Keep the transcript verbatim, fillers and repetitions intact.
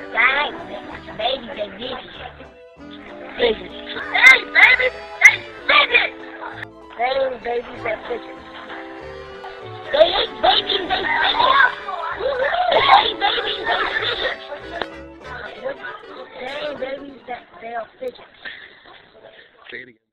Dang, baby, they fidgets. Fidgets. Hey, baby, they fidgets. Dang, baby, they fidgets. They ain't babies, they fidgets. They ain't babies, they fidgets. Dang, babies, that they are fidgets. Say it again.